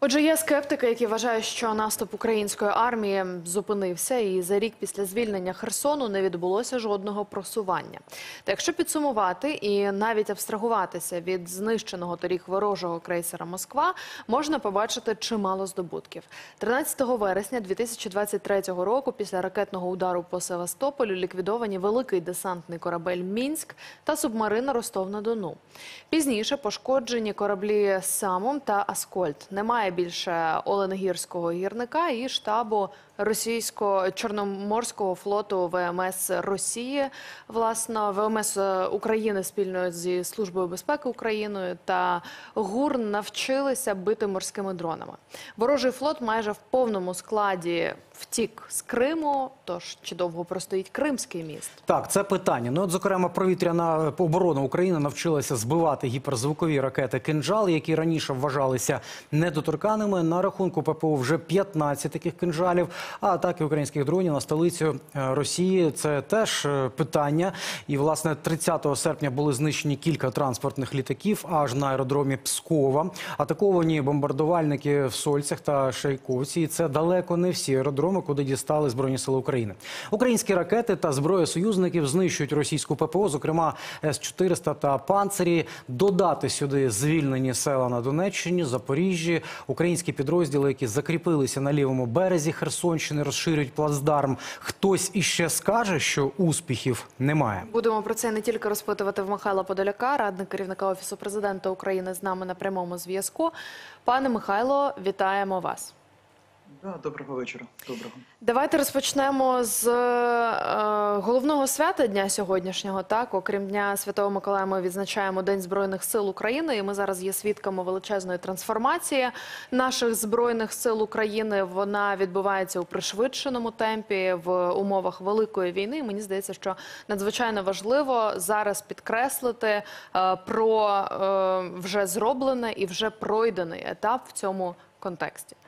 Отже, є скептики, які вважають, що наступ української армії зупинився і за рік після звільнення Херсону не відбулося жодного просування. Та якщо підсумувати і навіть абстрагуватися від знищеного торік ворожого крейсера «Москва», можна побачити чимало здобутків. 13 вересня 2023 року після ракетного удару по Севастополю ліквідовані великий десантний корабель «Мінськ» та субмарина «Ростов-на-Дону». Пізніше пошкоджені кораблі «Самум» та «Аскольд». Немає більше Оленгірського гірника і штабу російсько-чорноморського флоту ВМС Росії, власне, ВМС України спільно зі Службою безпеки України та ГУР навчилися бити морськими дронами. Ворожий флот майже в повному складі втік з Криму, тож чи довго простоїть Кримський міст? Так, це питання. Ну, от, зокрема, повітряна оборона України навчилася збивати гіперзвукові ракети «Кинджал», які раніше вважалися недоторканими. На рахунку ППО вже 15 таких «Кинджалів», а атаки українських дронів на столицю Росії – це теж питання. І, власне, 30 серпня були знищені кілька транспортних літаків аж на аеродромі Пскова. Атаковані бомбардувальники в Сольцях та Шайковці. І це далеко не всі аеродроми, куди дістали Збройні сили України. Українські ракети та зброя союзників знищують російську ППО, зокрема С-400 та «Панцирі». Додати сюди звільнені села на Донеччині, Запоріжжі. Українські підрозділи, які закріпилися на лівому березі Херсонщини, розширюють плацдарм. Хтось іще скаже, що успіхів немає? Будемо про це не тільки розпитувати в Михайла Подоляка, радник керівника Офісу президента України, з нами на прямому зв'язку. Пане Михайло, вітаємо вас. Доброго вечора. Доброго. Давайте розпочнемо з головного свята дня сьогоднішнього. Так, окрім Дня Святого Миколая, ми відзначаємо День Збройних сил України. І ми зараз є свідками величезної трансформації наших Збройних сил України. Вона відбувається у пришвидшеному темпі в умовах великої війни. І мені здається, що надзвичайно важливо зараз підкреслити про вже зроблене і вже пройдений етап в цьому контексті.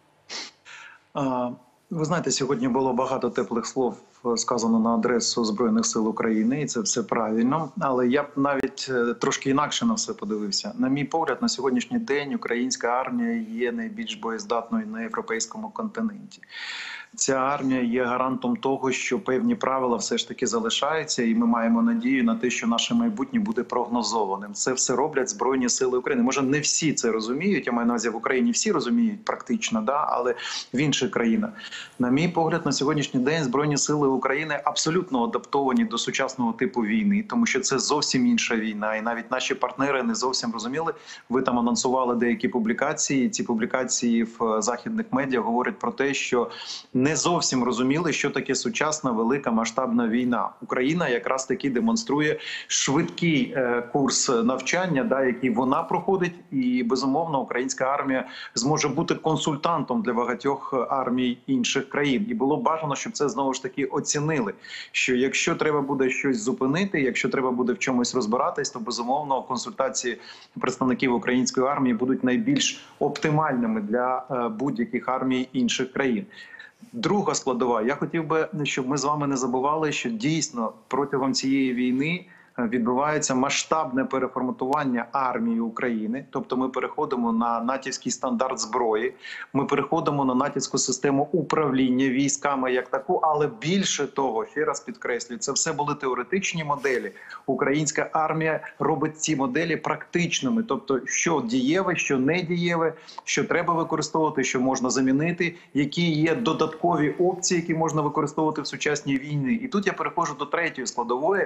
Ви знаєте, сьогодні було багато теплих слов сказано на адресу Збройних сил України, і це все правильно. Але я б навіть трошки інакше на все подивився. На мій погляд, на сьогоднішній день українська армія є найбільш боєздатною на європейському континенті. Ця армія є гарантом того, що певні правила все ж таки залишаються, і ми маємо надію на те, що наше майбутнє буде прогнозованим. Це все роблять Збройні сили України. Може, не всі це розуміють, я маю на увазі, в Україні всі розуміють практично, але в інших країнах. На мій погляд, на сьогоднішній день Збройні сили України абсолютно адаптовані до сучасного типу війни, тому що це зовсім інша війна, і навіть наші партнери не зовсім розуміли. Ви там анонсували деякі публікації, ці публікації в західних медіа говорять про те, що не зовсім розуміли, що таке сучасна велика масштабна війна. Україна якраз таки демонструє швидкий курс навчання, який вона проходить, і безумовно українська армія зможе бути консультантом для багатьох армій інших країн. І було бажано, щоб це знову ж таки оцінили, що якщо треба буде щось зупинити, якщо треба буде в чомусь розбиратись, то безумовно консультації представників української армії будуть найбільш оптимальними для будь-яких армій інших країн. Друга складова. Я хотів би, щоб ми з вами не забували, що дійсно протягом цієї війни відбувається масштабне переформатування армії України. Тобто ми переходимо на натівський стандарт зброї, ми переходимо на натівську систему управління військами як таку, але більше того, ще раз підкреслюю, це все були теоретичні моделі. Українська армія робить ці моделі практичними. Тобто, що дієве, що не дієве, що треба використовувати, що можна замінити, які є додаткові опції, які можна використовувати в сучасній війні. І тут я переходжу до третьої складової.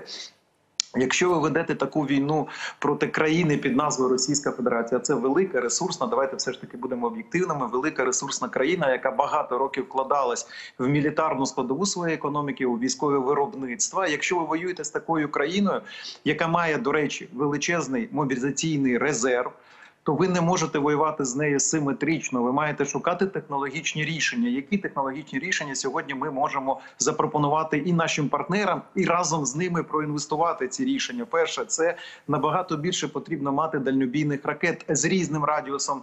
Якщо ви ведете таку війну проти країни під назвою Російська Федерація, це велика, ресурсна, давайте все ж таки будемо об'єктивними, велика ресурсна країна, яка багато років вкладалась в мілітарну складову своєї економіки, у військове виробництво. Якщо ви воюєте з такою країною, яка має, до речі, величезний мобілізаційний резерв, то ви не можете воювати з нею симетрично. Ви маєте шукати технологічні рішення. Які технологічні рішення сьогодні ми можемо запропонувати і нашим партнерам, і разом з ними проінвестувати ці рішення? Перше, це набагато більше потрібно мати дальнобійних ракет з різним радіусом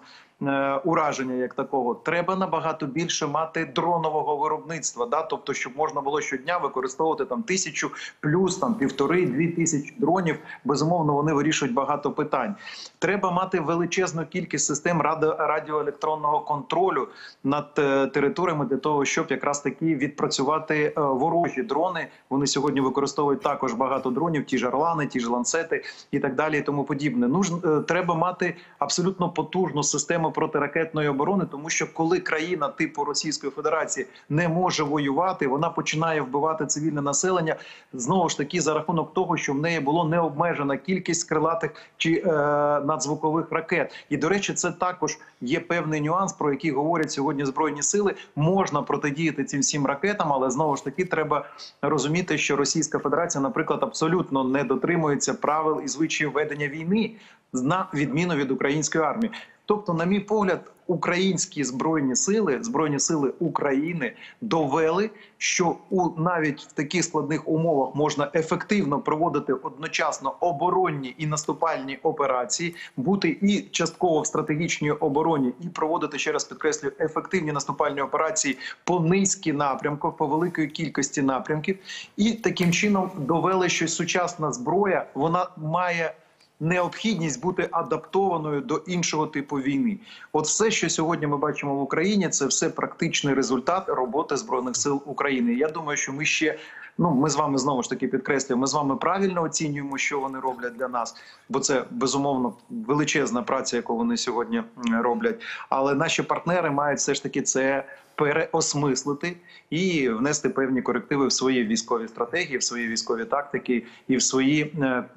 ураження як такого. Треба набагато більше мати дронового виробництва, да? Тобто, щоб можна було щодня використовувати там 1000 плюс там 1500-2000 тисяч дронів. Безумовно, вони вирішують багато питань. Треба мати величезну кількість систем радіоелектронного контролю над територіями для того, щоб якраз таки відпрацювати ворожі дрони. Вони сьогодні використовують також багато дронів, ті ж Орлани, ті ж Ланцети і так далі, і тому подібне. Треба мати абсолютно потужну систему протиракетної оборони, тому що коли країна типу Російської Федерації не може воювати, вона починає вбивати цивільне населення, знову ж таки за рахунок того, що в неї було необмежена кількість крилатих чи надзвукових ракет. І, до речі, це також є певний нюанс, про який говорять сьогодні Збройні сили. Можна протидіяти цим всім ракетам, але знову ж таки треба розуміти, що Російська Федерація, наприклад, абсолютно не дотримується правил і звичаїв ведення війни, на відміну від української армії. Тобто, на мій погляд, українські Збройні Сили України довели, що навіть в таких складних умовах можна ефективно проводити одночасно оборонні і наступальні операції, бути і частково в стратегічній обороні, і проводити, ще раз підкреслюю, ефективні наступальні операції по низці напрямків, по великої кількості напрямків. І таким чином довели, що сучасна зброя, вона має необхідність бути адаптованою до іншого типу війни. От все, що сьогодні ми бачимо в Україні, це все практичний результат роботи Збройних сил України. Я думаю, що ми ще, ми з вами знову ж таки підкреслюємо, ми з вами правильно оцінюємо, що вони роблять для нас, бо це, безумовно, величезна праця, яку вони сьогодні роблять. Але наші партнери мають все ж таки це переосмислити і внести певні корективи в свої військові стратегії, в свої військові тактики і в свої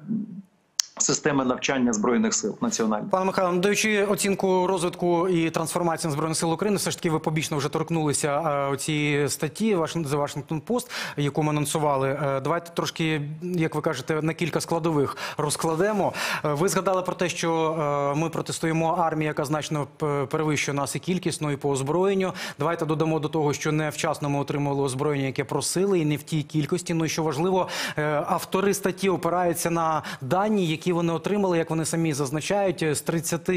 системи навчання Збройних сил національних. Пане Михайло, надаючи оцінку розвитку і трансформації Збройних сил України, все ж таки ви побічно вже торкнулися цієї статті The Washington Post, яку ми анонсували. Давайте трошки, як ви кажете, на кілька складових розкладемо. Ви згадали про те, що ми протистоїмо армії, яка значно перевищує нас і кількісно, і по озброєнню. Давайте додамо до того, що невчасно ми отримували озброєння, яке просили, і не в тій кількості. Ну і що важливо, автори статті опираються на дані, які вони отримали, як вони самі зазначають, з 30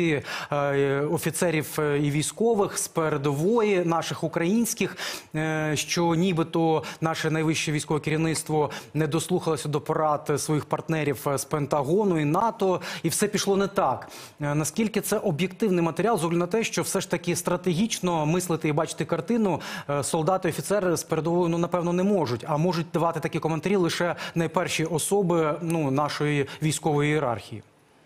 офіцерів і військових з передової, наших українських, що нібито наше найвище військове керівництво не дослухалося до порад своїх партнерів з Пентагону і НАТО, і все пішло не так. Наскільки це об'єктивний матеріал, з огляду на те, що все ж таки стратегічно мислити і бачити картину солдати і офіцери з передової, напевно, не можуть, а можуть давати такі коментарі лише найперші особи нашої військової ієрархії?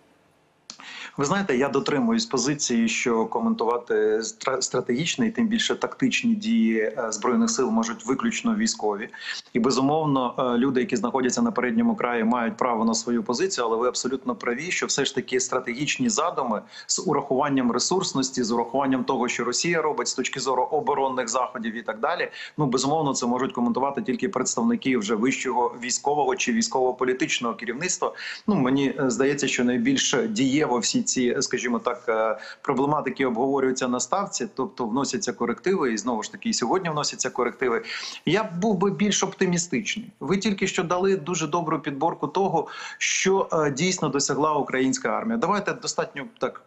Ви знаєте, я дотримуюсь позиції, що коментувати стратегічні і тим більше тактичні дії Збройних сил можуть виключно військові. І, безумовно, люди, які знаходяться на передньому краї, мають право на свою позицію, але ви абсолютно праві, що все ж таки стратегічні задуми з урахуванням ресурсності, з урахуванням того, що Росія робить з точки зору оборонних заходів і так далі, безумовно, це можуть коментувати тільки представники вже вищого військового чи військово-політичного керівництва. Мені здається, що найбільш дієво всі ці, скажімо так, проблематики обговорюються на ставці, тобто вносяться корективи, і знову ж таки і сьогодні вносяться корективи. Я був би більш оптимістичний. Ви тільки що дали дуже добру підборку того, що дійсно досягла українська армія. Давайте достатньо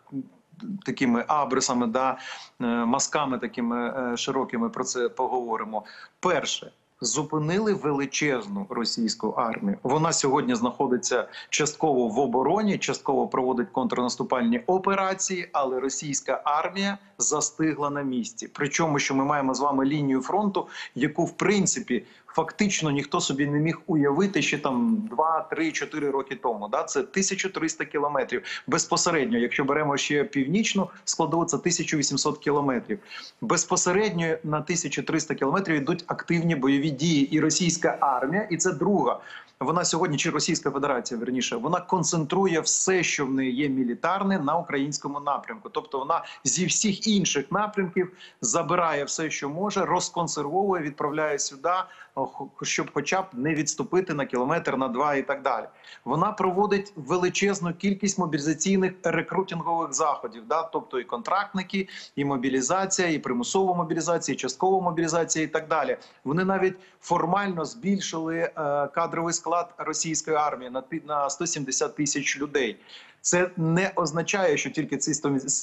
такими абрисами, мазками такими широкими про це поговоримо. Перше. Зупинили величезну російську армію. Вона сьогодні знаходиться частково в обороні, частково проводить контрнаступальні операції, але російська армія застигла на місці. Причому, що ми маємо з вами лінію фронту, яку, в принципі, фактично ніхто собі не міг уявити ще 2, 3, 4 роки тому. Це 1300 кілометрів. Безпосередньо, якщо беремо ще північну складову, це 1800 кілометрів. Безпосередньо на 1300 кілометрів йдуть активні бойові дії. І російська армія, і це друга. Вона сьогодні, чи Російська Федерація, верніше, вона концентрує все, що в неї є мілітарне, на українському напрямку. Тобто вона зі всіх інших напрямків забирає все, що може, розконсервовує, відправляє сюди, щоб хоча б не відступити на кілометр, на 2 і так далі. Вона проводить величезну кількість мобілізаційних рекрутингових заходів, тобто і контрактники, і мобілізація, і примусова мобілізація, і часткова мобілізація і так далі. Вони навіть формально збільшили кадровий склад російської армії на 170 тисяч людей. Це не означає, що тільки ці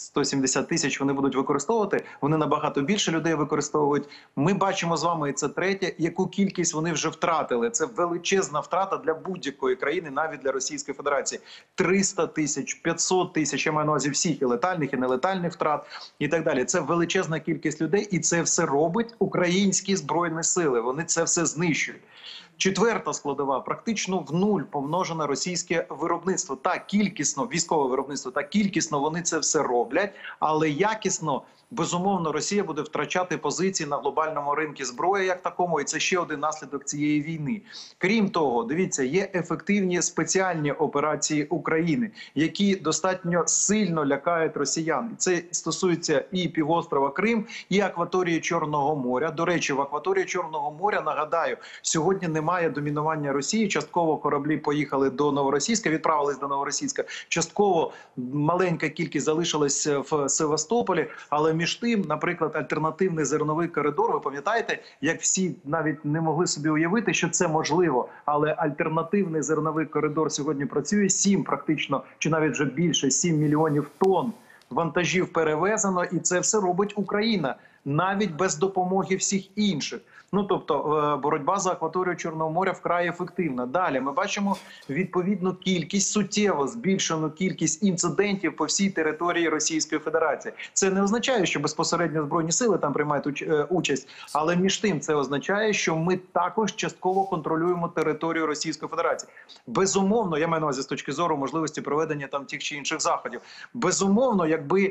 170 тисяч вони будуть використовувати. Вони набагато більше людей використовують. Ми бачимо з вами, і це третє, яку кількість вони вже втратили. Це величезна втрата для будь-якої країни, навіть для Російської Федерації. 300 тисяч, 500 тисяч, я маю на увазі всіх і летальних, і нелетальних втрат, і так далі. Це величезна кількість людей, і це все робить українські Збройні Сили. Вони це все знищують. Четверта складова, практично в нуль помножене російське виробництво. Так, кількісно, військове виробництво, так кількісно вони це все роблять, але якісно, безумовно, Росія буде втрачати позиції на глобальному ринку зброї як такому, і це ще один наслідок цієї війни. Крім того, дивіться, є ефективні спеціальні операції України, які достатньо сильно лякають росіян. Це стосується і півострова Крим, і акваторії Чорного моря. До речі, в акваторії Чорного моря, нагадаю, сьогодні немає домінування Росії. Частково кораблі поїхали до Новоросійська, відправились до Новоросійська. Частково маленька кількість залишилась в Севастополі, але між тим, наприклад, альтернативний зерновий коридор, ви пам'ятаєте, як всі навіть не могли собі уявити, що це можливо, але альтернативний зерновий коридор сьогодні працює, 7 практично, чи навіть вже більше, 7 мільйонів тонн вантажів перевезено, і це все робить Україна, навіть без допомоги всіх інших. Ну, тобто, боротьба за акваторію Чорного моря вкрай ефективна. Далі ми бачимо відповідну кількість, суттєво збільшену кількість інцидентів по всій території Російської Федерації. Це не означає, що безпосередньо Збройні сили там приймають участь, але між тим це означає, що ми також частково контролюємо територію Російської Федерації. Безумовно, я маю на увазі з точки зору можливості проведення там тих чи інших заходів. Безумовно,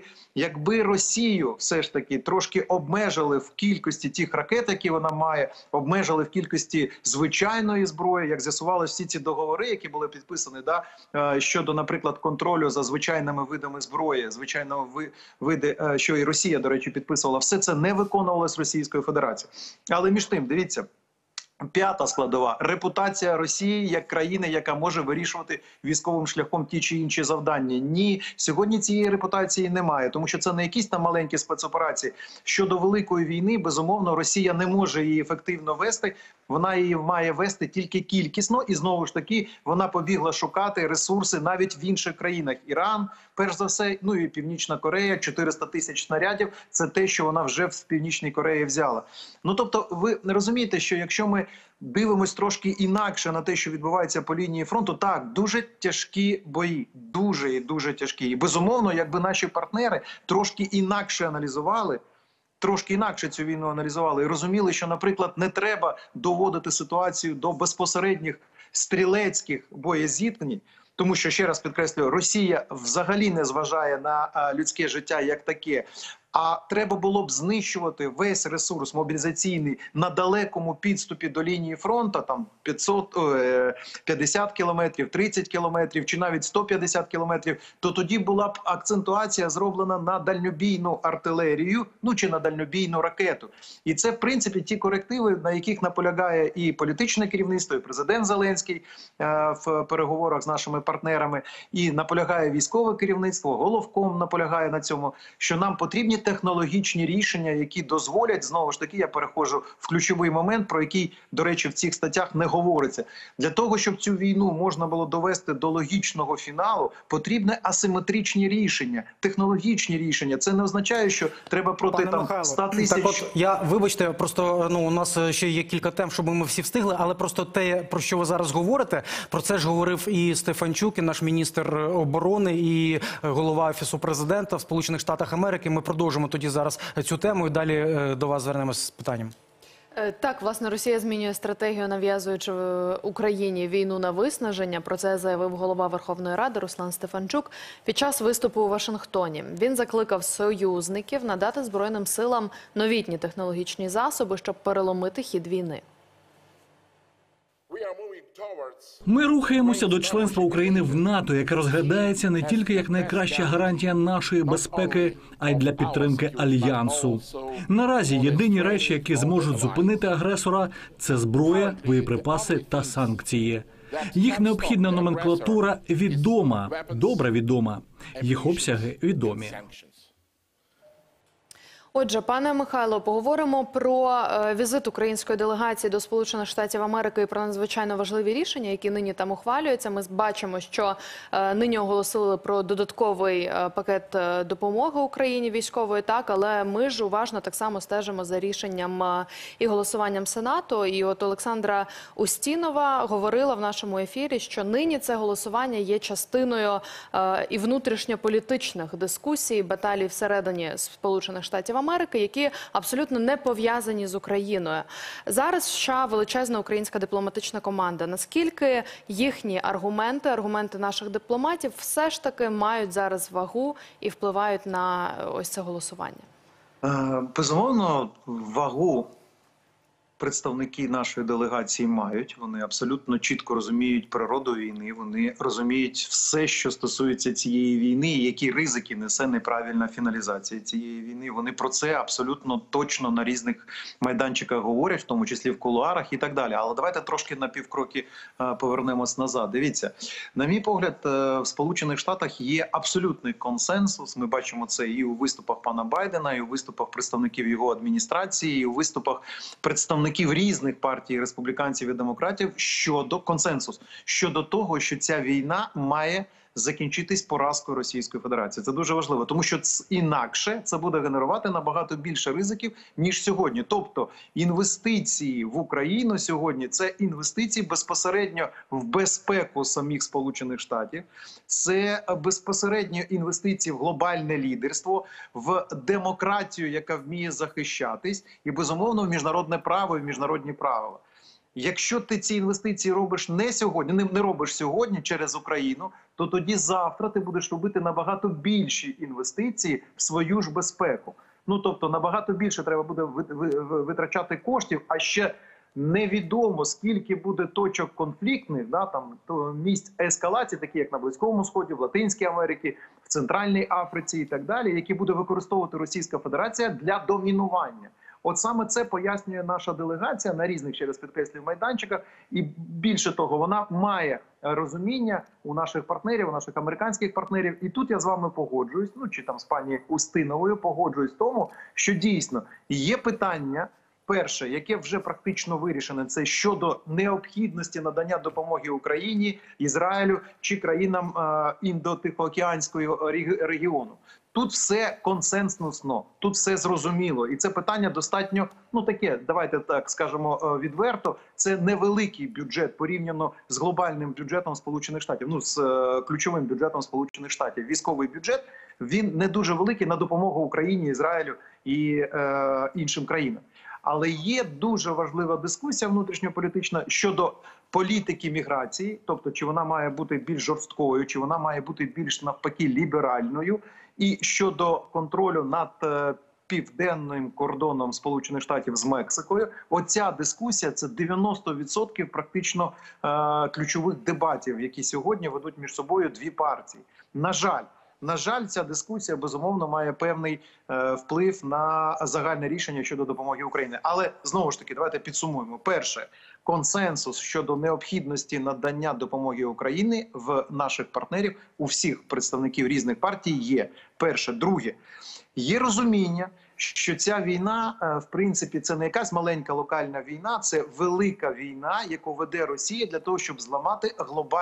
якби Росію все ж таки трошки обмежили в кількості тих ракет, які вона має, обмежили в кількості звичайної зброї, як з'ясувалося, всі ці договори, які були підписані, щодо, наприклад, контролю за звичайними видами зброї, звичайного види, що і Росія, до речі, підписувала, все це не виконувалось Російською Федерацією. Але між тим, дивіться, п'ята складова – репутація Росії як країни, яка може вирішувати військовим шляхом ті чи інші завдання. Ні, сьогодні цієї репутації немає, тому що це не якісь там маленькі спецоперації. Щодо великої війни, безумовно, Росія не може її ефективно вести, вона її має вести тільки кількісно, і знову ж таки вона побігла шукати ресурси навіть в інших країнах. Іран, перш за все, ну і Північна Корея, 400 тисяч снарядів – це те, що вона вже в Північній Кореї взяла. Ну, тобто, ви не розумієте, що якщо ми дивимось трошки інакше на те, що відбувається по лінії фронту, так, дуже тяжкі бої, дуже і дуже тяжкі. І, безумовно, якби наші партнери трошки інакше аналізували, трошки інакше цю війну аналізували і розуміли, що, наприклад, не треба доводити ситуацію до безпосередніх стрілецьких боєзіткнень, тому що, ще раз підкреслюю, Росія взагалі не зважає на людське життя як таке. А треба було б знищувати весь ресурс мобілізаційний на далекому підступі до лінії фронту, там 50 кілометрів, 30 кілометрів чи навіть 150 кілометрів, то тоді була б акцентуація зроблена на дальнобійну артилерію, ну чи на дальнобійну ракету. І це, в принципі, ті корективи, на яких наполягає і політичне керівництво, і президент Зеленський в переговорах з нашими партнерами, і наполягає військове керівництво, головком наполягає на цьому, що нам потрібні технологічні рішення, які дозволять, знову ж таки, я переходжу в ключовий момент, про який, до речі, в цих статтях не говориться. Для того, щоб цю війну можна було довести до логічного фіналу, потрібні асиметричні рішення, технологічні рішення. Це не означає, що треба проти там 100 тисяч... Так от, вибачте, просто у нас ще є кілька тем, щоб ми всі встигли, але просто те, про що ви зараз говорите, про це ж говорив і Стефанчук, і наш міністр оборони, і голова Офісу президента в Сполучених Штатах Америки. Ми продовжуємо тоді зараз цю тему і далі до вас звернемося з питанням. Так, власне, Росія змінює стратегію, нав'язуючи Україні війну на виснаження. Про це заявив голова Верховної Ради Руслан Стефанчук під час виступу у Вашингтоні. Він закликав союзників надати Збройним силам новітні технологічні засоби, щоб переломити хід війни. Ми рухаємося до членства України в НАТО, яке розглядається не тільки як найкраща гарантія нашої безпеки, а й для підтримки Альянсу. Наразі єдині речі, які зможуть зупинити агресора – це зброя, боєприпаси та санкції. Їх необхідна номенклатура відома, добре відома. Їх обсяги відомі. Отже, пане Михайло, поговоримо про візит української делегації до Сполучених Штатів Америки і про надзвичайно важливі рішення, які нині там ухвалюються. Ми бачимо, що нині оголосили про додатковий пакет допомоги Україні військової, так, але ми ж уважно так само стежимо за рішенням і голосуванням Сенату. І от Олександра Устінова говорила в нашому ефірі, що нині це голосування є частиною і внутрішньополітичних дискусій, баталій всередині Сполучених Штатів Америки, які абсолютно не пов'язані з Україною. Зараз в США величезна українська дипломатична команда. Наскільки їхні аргументи наших дипломатів все ж таки мають зараз вагу і впливають на ось це голосування? Безумовно, вагу представники нашої делегації мають. Вони абсолютно чітко розуміють природу війни, вони розуміють все, що стосується цієї війни, і які ризики несе неправильна фіналізація цієї війни. Вони про це абсолютно точно на різних майданчиках говорять, в тому числі в кулуарах і так далі. Але давайте трошки на півкроки повернемось назад. Дивіться, на мій погляд, в Сполучених Штатах є абсолютний консенсус. Ми бачимо це і у виступах пана Байдена, і у виступах представників його адміністрації, і у виступах представників різних партій, республіканців і демократів, щодо консенсусу, щодо того, що ця війна має закінчитись поразкою Російської Федерації. Це дуже важливо, тому що інакше це буде генерувати набагато більше ризиків, ніж сьогодні. Тобто інвестиції в Україну сьогодні – це інвестиції безпосередньо в безпеку самих Сполучених Штатів, це безпосередньо інвестиції в глобальне лідерство, в демократію, яка вміє захищатись, і, безумовно, в міжнародне право і в міжнародні правила. Якщо ти ці інвестиції робиш не сьогодні, не робиш сьогодні через Україну, то тоді завтра ти будеш робити набагато більші інвестиції в свою ж безпеку. Ну, тобто, набагато більше треба буде витрачати коштів, а ще невідомо, скільки буде точок конфліктних, да, там, місць ескалації, такі як на Близькому Сході, в Латинській Америці, в Центральній Африці і так далі, які буде використовувати Російська Федерація для домінування. От саме це пояснює наша делегація на різних, ще раз підкреслюю, майданчиках. І більше того, вона має розуміння у наших партнерів, у наших американських партнерів. І тут я з вами погоджуюсь, ну чи там з пані Устиновою погоджуюсь в тому, що дійсно є питання, перше, яке вже практично вирішене, це щодо необхідності надання допомоги Україні, Ізраїлю чи країнам Індо-Тихоокеанського регіону. Тут все консенсусно, тут все зрозуміло. І це питання достатньо, ну таке, давайте так скажемо відверто, це невеликий бюджет порівняно з глобальним бюджетом Сполучених Штатів, ну з ключовим бюджетом Сполучених Штатів. Військовий бюджет, він не дуже великий на допомогу Україні, Ізраїлю і іншим країнам. Але є дуже важлива дискусія внутрішньополітична щодо політики міграції, тобто чи вона має бути більш жорсткою, чи вона має бути більш навпаки ліберальною, і щодо контролю над південним кордоном Сполучених Штатів з Мексикою. Оця дискусія – це 90% практично ключових дебатів, які сьогодні ведуть між собою дві партії. На жаль, ця дискусія, безумовно, має певний вплив на загальне рішення щодо допомоги Україні. Але, знову ж таки, давайте підсумуємо. Перше, консенсус щодо необхідності надання допомоги Україні в наших партнерів, у всіх представників різних партій є. Перше. Друге, є розуміння, що ця війна, в принципі, це не якась маленька локальна війна, це велика війна, яку веде Росія для того, щоб зламати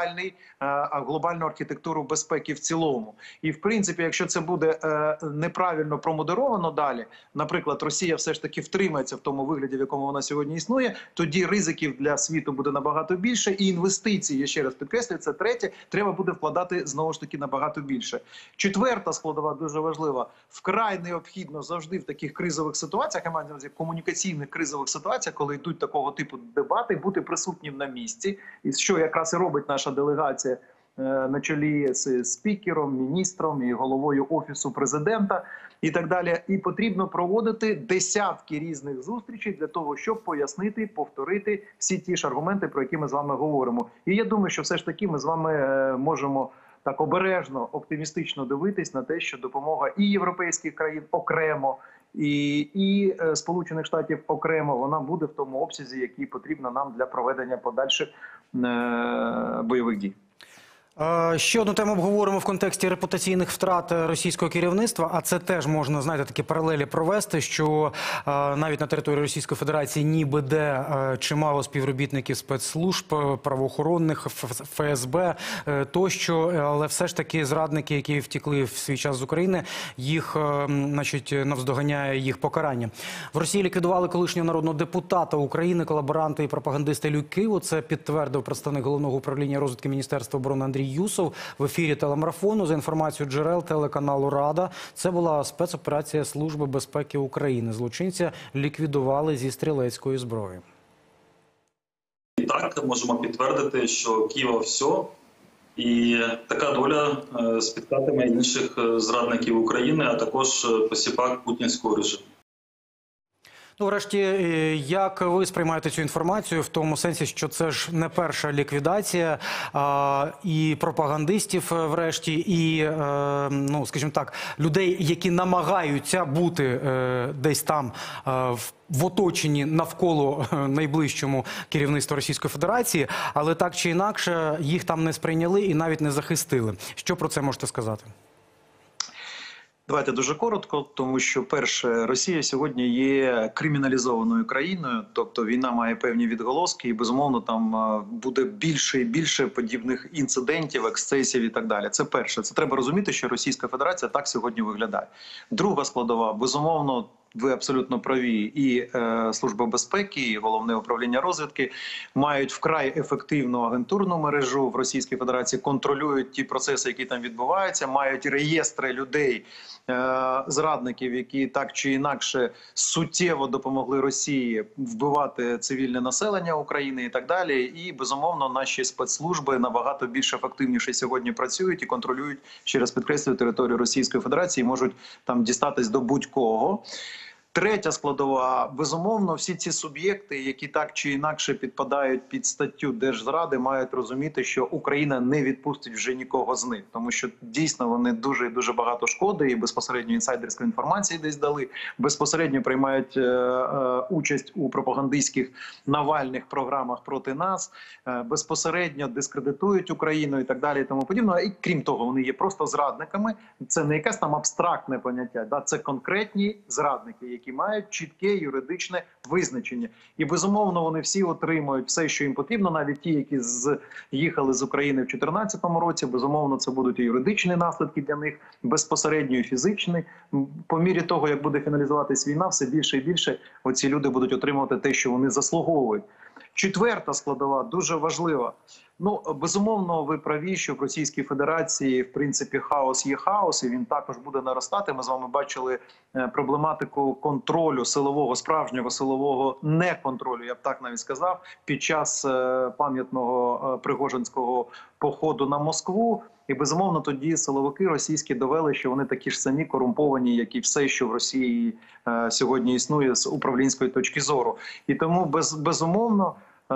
глобальну архітектуру безпеки в цілому. І, в принципі, якщо це буде неправильно промодеровано далі, наприклад, Росія все ж таки втримається в тому вигляді, в якому вона сьогодні існує, тоді ризиків для світу буде набагато більше, і інвестиції, я ще раз підкреслюю, це третє, треба буде вкладати, знову ж таки, набагато більше. Четверта складова, дуже важлива, вкрай необхідно завжди в таких кризових ситуаціях, я маю на увазі комунікаційних кризових ситуаціях, коли йдуть такого типу дебати, бути присутнім на місці, і що якраз і робить наша делегація на чолі з спікером, міністром і головою Офісу Президента і так далі. І потрібно проводити десятки різних зустрічей для того, щоб пояснити, повторити всі ті ж аргументи, про які ми з вами говоримо. І я думаю, що все ж таки ми з вами можемо так обережно, оптимістично дивитись на те, що допомога і європейських країн окремо, і Сполучених Штатів окремо, вона буде в тому обсязі, який потрібно нам для проведення подальших бойових дій. Ще одну тему обговоримо в контексті репутаційних втрат російського керівництва, а це теж можна, знаєте, такі паралелі провести, що навіть на території Російської Федерації ніби де чимало співробітників спецслужб, правоохоронних, ФСБ тощо, але все ж таки зрадники, які втекли в свій час з України, їх, значить, навздоганяє їх покарання. В Росії ліквідували колишнього народного депутата України, колаборанта і пропагандиста Ілью Киву. Це підтвердив представник Головного управління розвідки Міністерства оборони Андрій Юсов в ефірі телемарафону. За інформацією джерел телеканалу «Рада», це була спецоперація Служби безпеки України. Злочинця ліквідували зі стрілецької зброї. І так, можемо підтвердити, що Києва все, і така доля спіткатиме інших зрадників України, а також посіпак путінського режиму. Ну, врешті, як ви сприймаєте цю інформацію в тому сенсі, що це ж не перша ліквідація і пропагандистів, врешті, і, ну, скажімо так, людей, які намагаються бути десь там в оточенні навколо найближчому керівництва Російської Федерації, але так чи інакше їх там не сприйняли і навіть не захистили. Що про це можете сказати? Давайте дуже коротко, тому що, перше, Росія сьогодні є криміналізованою країною, тобто війна має певні відголоски і, безумовно, там буде більше і більше подібних інцидентів, ексцесів і так далі. Це перше. Це треба розуміти, що Російська Федерація так сьогодні виглядає. Друга складова, безумовно, ви абсолютно праві, і Служба безпеки, і Головне управління розвідки мають вкрай ефективну агентурну мережу в Російській Федерації, контролюють ті процеси, які там відбуваються, мають реєстри людей, зрадників, які так чи інакше суттєво допомогли Росії вбивати цивільне населення України і так далі. І, безумовно, наші спецслужби набагато більш ефективніше сьогодні працюють і контролюють, ще раз підкреслюю, територію Російської Федерації, можуть там дістатись до будь-кого. Третя складова, безумовно, всі ці суб'єкти, які так чи інакше підпадають під статтю держзради, мають розуміти, що Україна не відпустить вже нікого з них, тому що дійсно вони дуже і дуже багато шкоди і безпосередньо інсайдерської інформації десь дали, безпосередньо приймають участь у пропагандистських навальних програмах проти нас, безпосередньо дискредитують Україну і так далі і тому подібне. І крім того, вони є просто зрадниками, це не якесь там абстрактне поняття, да? Це конкретні зрадники, які мають чітке юридичне визначення. І, безумовно, вони всі отримують все, що їм потрібно, навіть ті, які їхали з України в 2014 році, безумовно, це будуть і юридичні наслідки для них, безпосередньо і фізичні. По мірі того, як буде фіналізуватись війна, все більше і більше оці люди будуть отримувати те, що вони заслуговують. Четверта складова, дуже важлива. Ну, безумовно, ви праві, що в Російській Федерації, в принципі, хаос є хаос, і він також буде наростати. Ми з вами бачили проблематику контролю силового, справжнього силового неконтролю, я б так навіть сказав, під час пам'ятного Пригожинського походу на Москву. І, безумовно, тоді силовики російські довели, що вони такі ж самі корумповані, як і все, що в Росії сьогодні існує з управлінської точки зору. І тому, безумовно,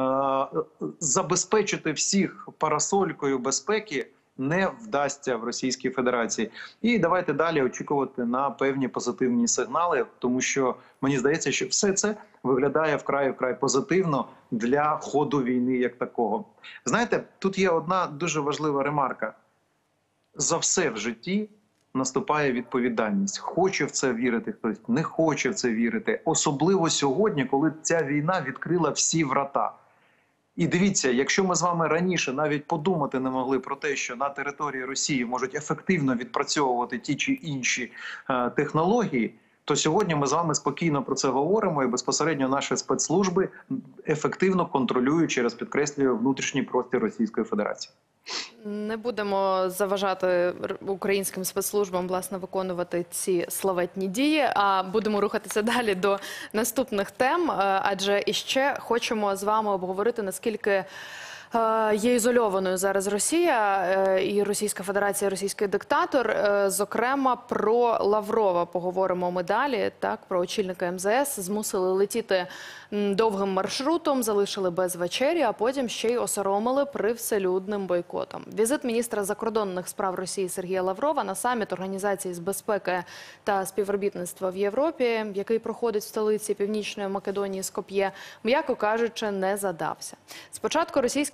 забезпечити всіх парасолькою безпеки не вдасться в Російській Федерації. І давайте далі очікувати на певні позитивні сигнали, тому що мені здається, що все це виглядає вкрай позитивно для ходу війни як такого. Знаєте, тут є одна дуже важлива ремарка. За все в житті наступає відповідальність. Хоче в це вірити хтось, не хоче в це вірити. Особливо сьогодні, коли ця війна відкрила всі врата. І дивіться, якщо ми з вами раніше навіть подумати не могли про те, що на території Росії можуть ефективно відпрацьовувати ті чи інші технології, то сьогодні ми з вами спокійно про це говоримо, і безпосередньо наші спецслужби ефективно контролюють, через підкреслюю, внутрішній простір Російської Федерації. Не будемо заважати українським спецслужбам, власне, виконувати ці славетні дії, а будемо рухатися далі до наступних тем, адже іще хочемо з вами обговорити, наскільки є ізольованою зараз Росія і Російська Федерація, російський диктатор. Зокрема, про Лаврова поговоримо ми далі. Так, про очільника МЗС змусили летіти довгим маршрутом, залишили без вечері, а потім ще й осоромили привселюдним бойкотом. Візит міністра закордонних справ Росії Сергія Лаврова на саміт Організації з безпеки та співробітництва в Європі, який проходить в столиці Північної Македонії Скоп'є, м'яко кажучи, не задався. Спочатку російський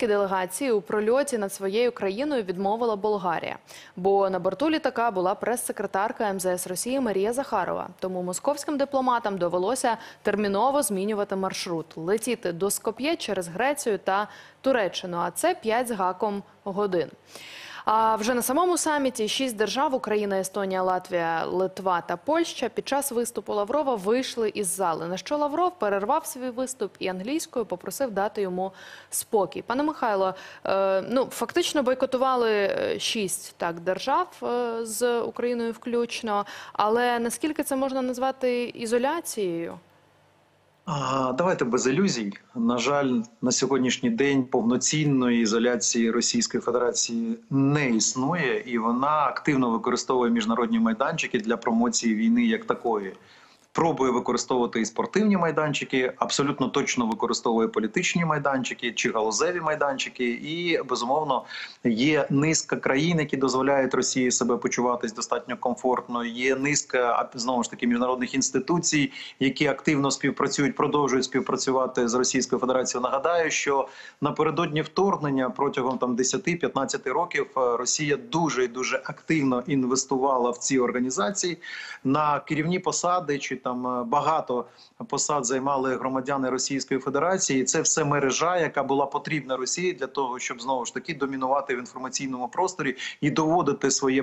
делегації у прольоті над своєю країною відмовила Болгарія. Бо на борту літака була прес-секретарка МЗС Росії Марія Захарова. Тому московським дипломатам довелося терміново змінювати маршрут. Летіти до Скоп'є через Грецію та Туреччину, а це 5 з гаком годин. А вже на самому саміті 6 держав – Україна, Естонія, Латвія, Литва та Польща – під час виступу Лаврова вийшли із зали. На що Лавров перервав свій виступ і англійською попросив дати йому спокій. Пане Михайло, фактично бойкотували 6 держав з Україною включно, але наскільки це можна назвати ізоляцією? Давайте без ілюзій. На жаль, на сьогоднішній день повноцінної ізоляції Російської Федерації не існує, і вона активно використовує міжнародні майданчики для промоції війни як такої. Пробує використовувати і спортивні майданчики, абсолютно точно використовує політичні майданчики чи галузеві майданчики. І, безумовно, є низка країн, які дозволяють Росії себе почуватись достатньо комфортно. Є низка, знову ж таки, міжнародних інституцій, які активно співпрацюють, продовжують співпрацювати з Російською Федерацією. Нагадаю, що напередодні вторгнення протягом 10-15 років Росія дуже і дуже активно інвестувала в ці організації на керівні посади, чи там багато посад займали громадяни Російської Федерації. І це все мережа, яка була потрібна Росії для того, щоб знову ж таки домінувати в інформаційному просторі і доводити своє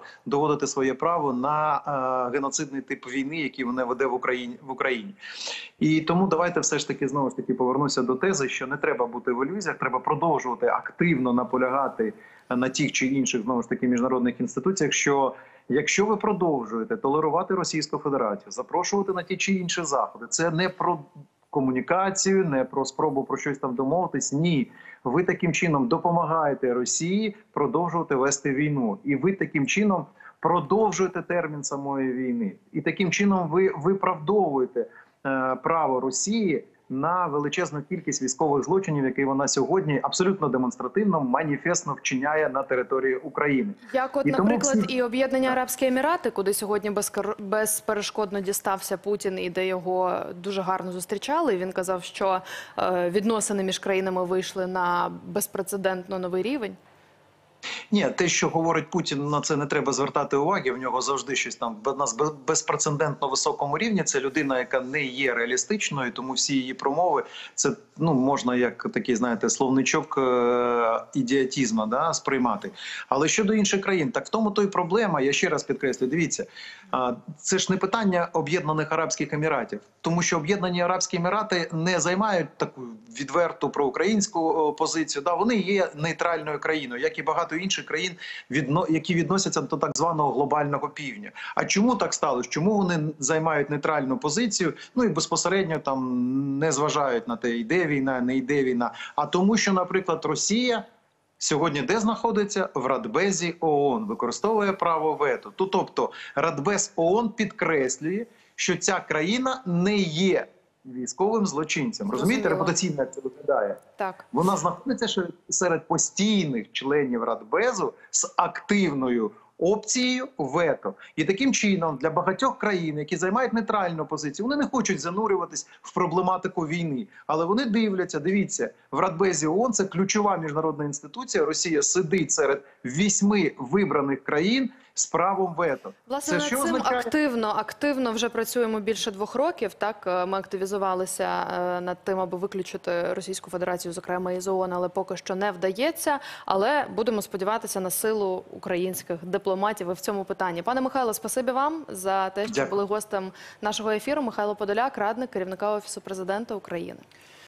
право на геноцидний тип війни, який вона веде в Україні. І тому давайте все ж таки знову ж таки повернуся до тези, що не треба бути в ілюзіях, треба продовжувати активно наполягати на тих чи інших знову ж таки міжнародних інституціях, що якщо ви продовжуєте толерувати Російську Федерацію, запрошувати на ті чи інші заходи, це не про комунікацію, не про спробу про щось там домовитись. Ні, ви таким чином допомагаєте Росії продовжувати вести війну. І ви таким чином продовжуєте термін самої війни. І таким чином ви виправдовуєте право Росії на величезну кількість військових злочинів, які вона сьогодні абсолютно демонстративно, маніфестно вчиняє на території України. Як от, наприклад, і Об'єднані Арабські Емірати, куди сьогодні безперешкодно дістався Путін і де його дуже гарно зустрічали. Він казав, що відносини між країнами вийшли на безпрецедентно новий рівень. Ні, те, що говорить Путін, на це не треба звертати уваги. В нього завжди щось там на безпрецедентно високому рівні. Це людина, яка не є реалістичною, тому всі її промови це можна як такий, знаєте, словничок ідіотизму сприймати. Але щодо інших країн, так в тому то й проблема. Я ще раз підкреслю. Дивіться, це ж не питання Об'єднаних Арабських Еміратів, тому що Об'єднані Арабські Емірати не займають таку відверту проукраїнську позицію. Вони є нейтральною країною, як і багато інших країн, які відносяться до так званого глобального півдня. А чому так сталося? Чому вони займають нейтральну позицію? І безпосередньо там не зважають на те, йде війна, не йде війна. А тому, що, наприклад, Росія сьогодні де знаходиться? В Радбезі ООН. Використовує право вето. Тобто Радбез ООН підкреслює, що ця країна не є військовим злочинцем. Розумієте, репутаційно як це виглядає? Так. Вона знаходиться серед постійних членів Радбезу з активною опцією вето. І таким чином для багатьох країн, які займають нейтральну позицію, вони не хочуть занурюватись в проблематику війни. Але вони дивіться, в Радбезі ООН це ключова міжнародна інституція, Росія сидить серед 8 вибраних країн з правом вето. Власне, над цим активно вже працюємо більше 2 років. Так, ми активізувалися над тим, аби виключити Російську Федерацію, зокрема із ООН, але поки що не вдається. Але будемо сподіватися на силу українських дипломатів в цьому питанні. Пане Михайло, спасибі вам за те, що були гостем нашого ефіру. Михайло Подоляк, радник керівника Офісу Президента України.